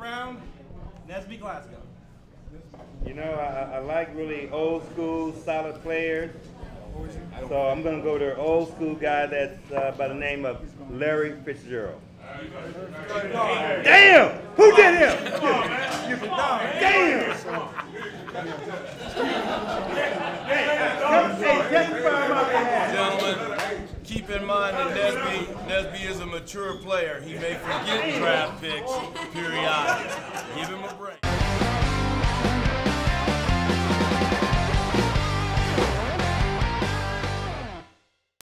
round, Nesby, Glasgow. You know, I like really old school, solid players. So I'm going to go to an old school guy that's by the name of Larry Fitzgerald. Damn! Who did him? Damn! Gentlemen, keep in mind that Nesby is a mature player. He may forget draft picks,